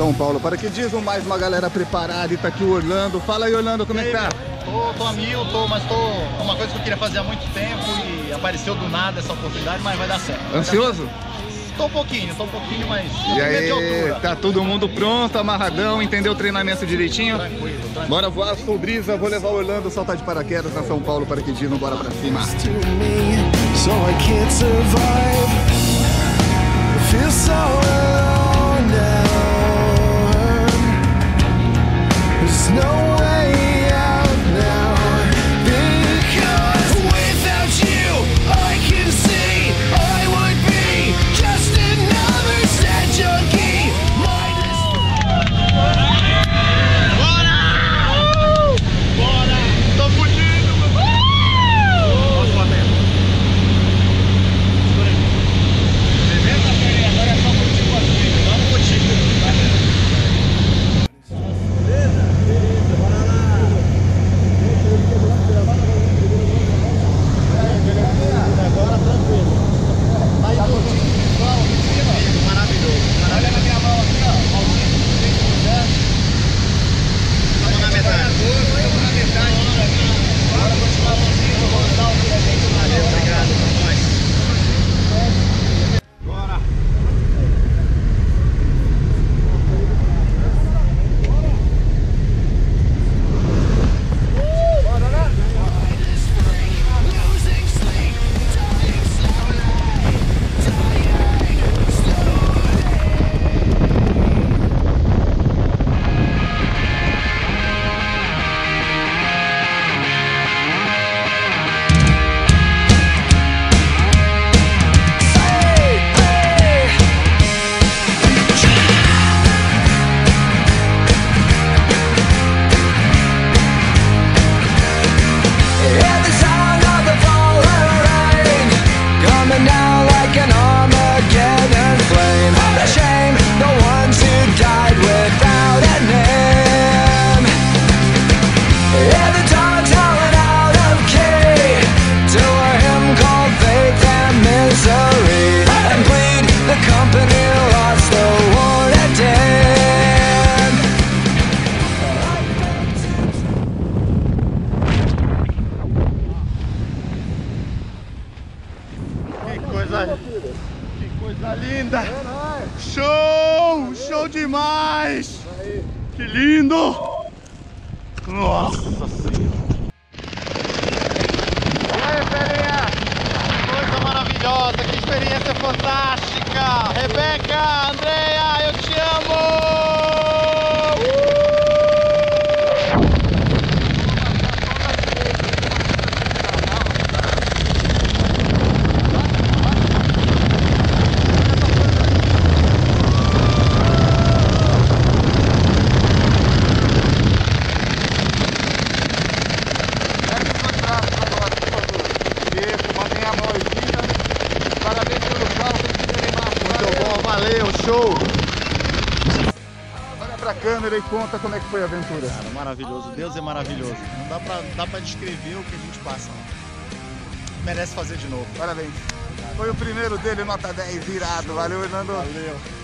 São Paulo Paraquedismo, mais uma galera preparada e tá aqui o Orlando. Fala aí, Orlando, como é que tá? Tô a mil, mas tô uma coisa que eu queria fazer há muito tempo e apareceu do nada essa oportunidade, mas vai dar certo. Ansioso? Tô um pouquinho, mas... E aí, tá todo mundo pronto, amarradão, entendeu o treinamento direitinho? Tranquilo. Bora voar, sou Brisa, vou levar o Orlando saltar de paraquedas na São Paulo Paraquedismo, bora pra cima. Que coisa linda! Show! Show demais! Que lindo! Nossa Senhora! E aí, Ferinha? Coisa maravilhosa! Que experiência fantástica! Rebeca, Andrea, eu te amo! Valeu, show! Olha pra câmera e conta como é que foi a aventura. Cara, maravilhoso, Deus é maravilhoso. Não dá pra descrever o que a gente passa. Merece fazer de novo. Parabéns. Foi o primeiro dele, nota 10, irado. Valeu, Orlando. Valeu.